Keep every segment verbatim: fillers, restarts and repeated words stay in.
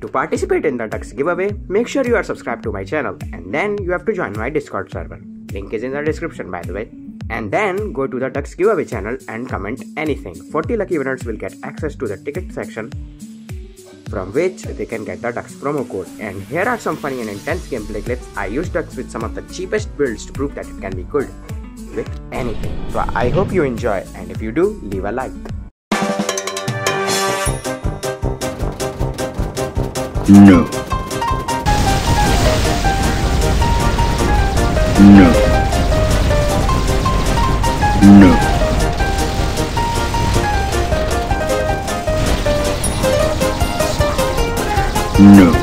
To participate in the ducks giveaway, make sure you are subscribed to my channel and then you have to join my Discord server. Link is in the description, by the way. And then go to the ducks giveaway channel and comment anything. forty lucky winners will get access to the ticket section, from which they can get the ducks promo code. And here are some funny and intense gameplay clips. I use ducks with some of the cheapest builds to prove that it can be good with anything. So I hope you enjoy, and if you do, leave a like. No. No. No. No.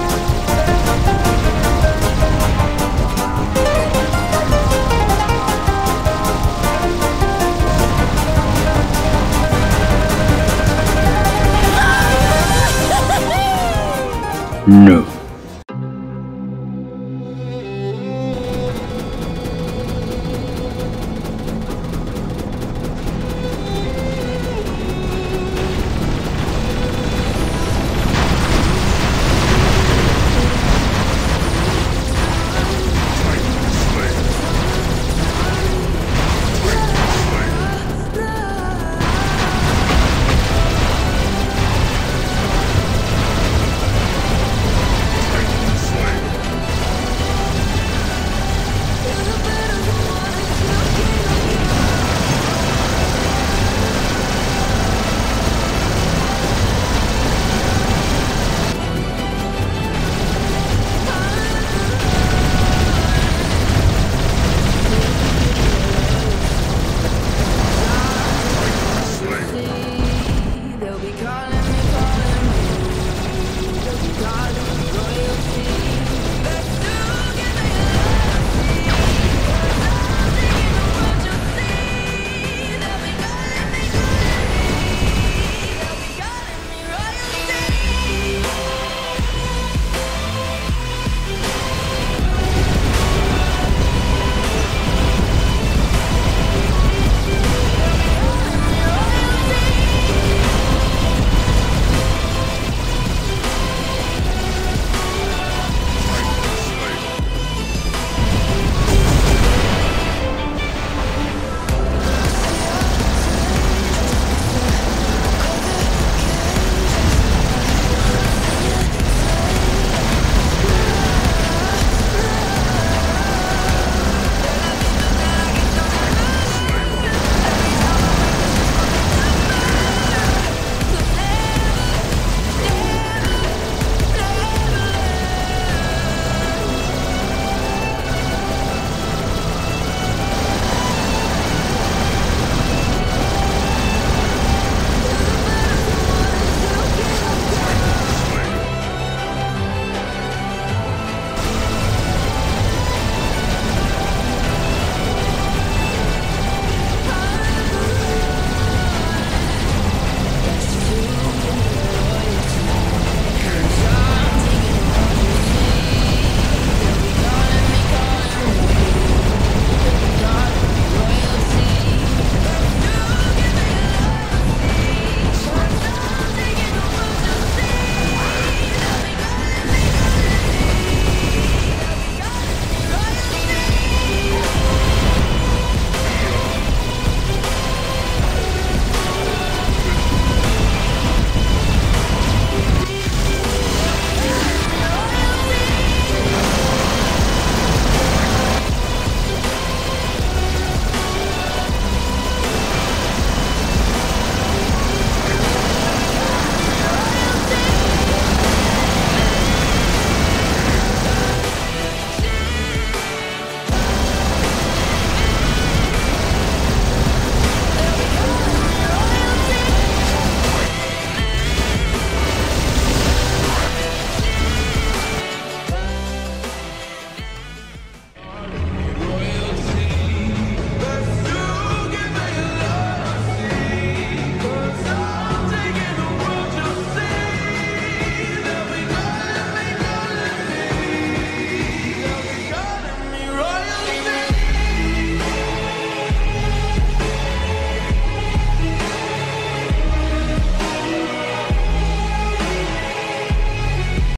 No.